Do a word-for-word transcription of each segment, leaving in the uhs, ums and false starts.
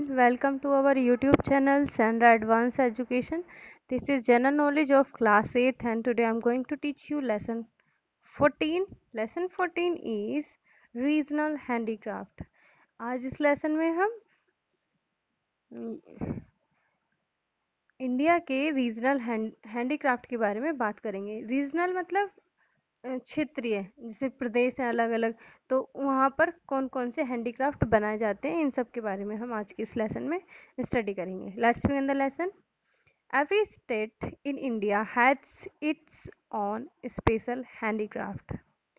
welcome to our YouTube channel Sanra Advanced Education. This is general knowledge of class eighth and today I'm going to teach you lesson fourteen. Lesson fourteen is regional handicraft. आज इस lesson में हम India के regional handicraft के बारे में बात करेंगे। रीजनल मतलब क्षेत्रीय, जैसे प्रदेश है अलग अलग, तो वहाँ पर कौन कौन से हैंडीक्राफ्ट बनाए जाते हैं, इन सब के बारे में हम आज के इस लेसन में स्टडी करेंगे। Let's begin the lesson. Every state in India has its own special handicraft.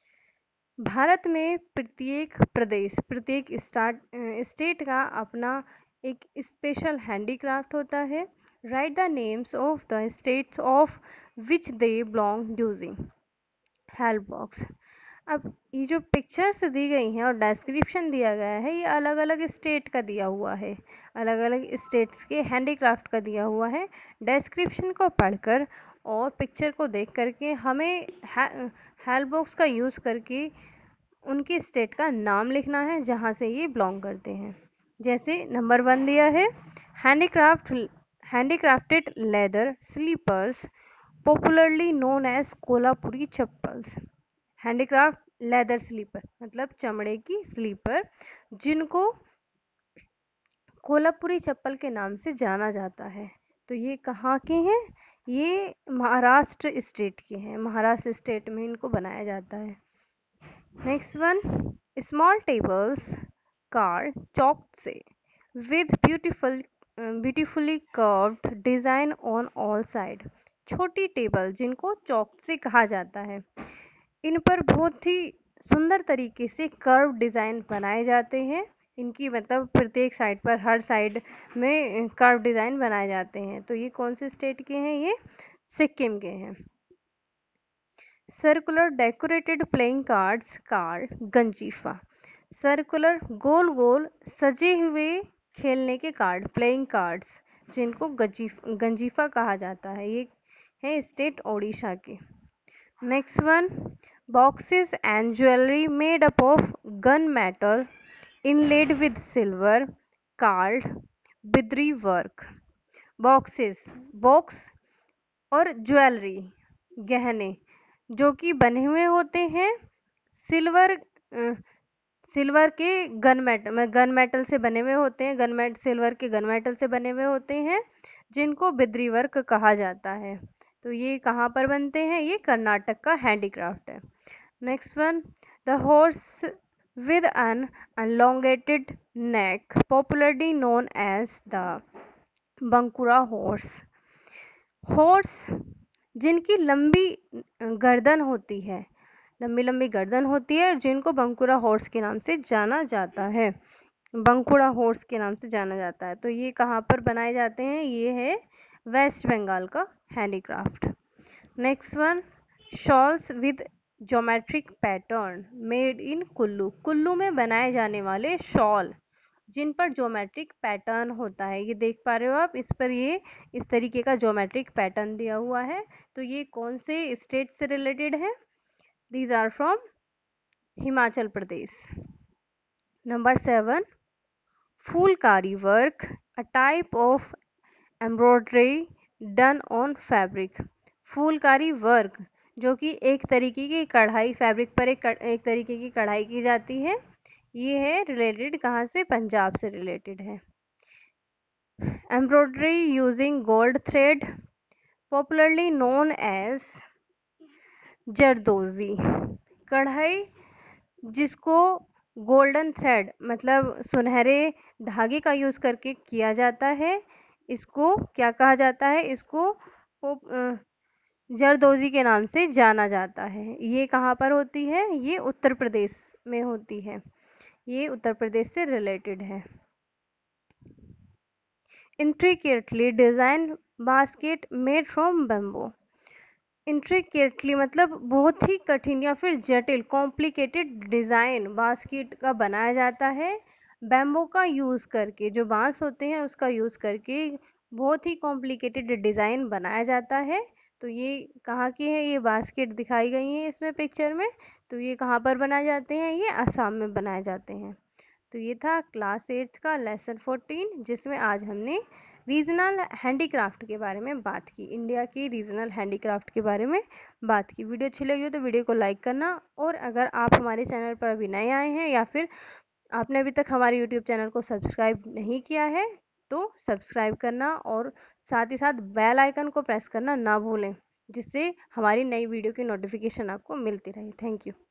Bharat में प्रत्येक प्रदेश, प्रत्येक स्टेट का अपना एक स्पेशल हैंडीक्राफ्ट होता है। Write the names of the states of which they belong using help box. अब ये जो पिक्चर्स दी गई हैं और डिस्क्रिप्शन दिया गया है, ये अलग अलग स्टेट का दिया हुआ है, अलग अलग स्टेट्स के हैंडीक्राफ्ट का दिया हुआ है। डिस्क्रिप्शन को पढ़कर और पिक्चर को देख करके हमें हेल्प बॉक्स का यूज़ करके उनके स्टेट का नाम लिखना है जहाँ से ये बिलोंग करते हैं। जैसे नंबर वन दिया है, handicraft handicrafted leather slippers popularly known as Kolhapuri chappals. Handicraft leather slipper मतलब चमड़े की स्लीपर, जिनको कोल्हापुरी चप्पल के नाम से जाना जाता है। तो ये कहाँ के हैं? ये महाराष्ट्र स्टेट के हैं। महाराष्ट्र स्टेट में इनको बनाया जाता है। Next one, small tables carved chalk से with beautiful beautifully curved design on all side. छोटी टेबल जिनको चौक से कहा जाता है, इन पर बहुत ही सुंदर तरीके से कर्व डिज़ाइन बनाए जाते हैं। इनकी मतलब प्रत्येक साइड पर, हर साइड में कर्व डिज़ाइन बनाए जाते हैं। तो ये कौन से स्टेट के हैं? ये सिक्किम के हैं। Circular decorated playing cards card Ganjifa. Circular गोल गोल सजे हुए खेलने के कार्ड प्लेइंग कार्ड्स, जिनको गंजीफा कहा जाता है। ये है स्टेट ओडिशा के। Next one, boxes and jewellery made up of gun metal inlaid with silver called Bidri work. Boxes, box और ज्वेलरी गहने जो कि बने हुए होते हैं सिल्वर सिल्वर के गन मेटल गन मेटल से बने हुए होते हैं। गन मेट सिल्वर के गन मेटल से बने हुए होते हैं, जिनको बिद्री वर्क कहा जाता है। तो ये कहाँ पर बनते हैं? ये कर्नाटक का हैंडीक्राफ्ट है। Next one, the horse with an elongated neck popularly known as the Bankura horse. Horse जिनकी लंबी गर्दन होती है, लंबी लंबी गर्दन होती है, जिनको बंकुरा हॉर्स के नाम से जाना जाता है, बंकुड़ा हॉर्स के नाम से जाना जाता है। तो ये कहाँ पर बनाए जाते हैं? ये है वेस्ट बंगाल का handicraft. Next one, shawls with geometric pattern made in Kullu. Kullu में बनाए जाने वाले शॉल जिन पर ज्योमेट्रिक पैटर्न होता है, ये देख पा रहे हो आप, इस पर ये इस तरीके का ज्योमेट्रिक पैटर्न दिया हुआ है। तो ये कौन से स्टेट से रिलेटेड है? These are from Himachal Pradesh. Number seven, Phulkari work a type of embroidery done on fabric. Phulkari work जो कि एक तरीके की कढ़ाई, फैब्रिक पर एक एक तरीके की कढ़ाई की जाती है। ये है रिलेटेड कहाँ से? पंजाब से रिलेटेड है। Embroidery using gold thread popularly known as zardozi. कढ़ाई जिसको गोल्डन थ्रेड मतलब सुनहरे धागे का यूज़ करके किया जाता है, इसको क्या कहा जाता है? इसको जरदोजी के नाम से जाना जाता है। ये कहाँ पर होती है? ये उत्तर प्रदेश में होती है। ये उत्तर प्रदेश से रिलेटेड है। Intricately design basket made from bamboo. Intricately मतलब बहुत ही कठिन या फिर जटिल, कॉम्प्लिकेटेड डिज़ाइन बास्केट का बनाया जाता है बैम्बू का यूज़ करके। जो बांस होते हैं उसका यूज़ करके बहुत ही कॉम्प्लिकेटेड डिज़ाइन बनाया जाता है। तो ये कहाँ की है? ये बास्केट दिखाई गई है इसमें पिक्चर में। तो ये कहाँ पर बनाए जाते हैं? ये असम में बनाए जाते हैं। तो ये था क्लास एट्थ का लेसन फोर्टीन, जिसमें आज हमने रीजनल हैंडीक्राफ्ट के बारे में बात की, इंडिया की रीजनल हैंडीक्राफ्ट के बारे में बात की। वीडियो अच्छी लगी हो तो वीडियो को लाइक करना, और अगर आप हमारे चैनल पर अभी नए आए हैं या फिर आपने अभी तक हमारे यूट्यूब चैनल को सब्सक्राइब नहीं किया है तो सब्सक्राइब करना, और साथ ही साथ बेल आइकन को प्रेस करना ना भूलें, जिससे हमारी नई वीडियो की नोटिफिकेशन आपको मिलती रहे। Thank you.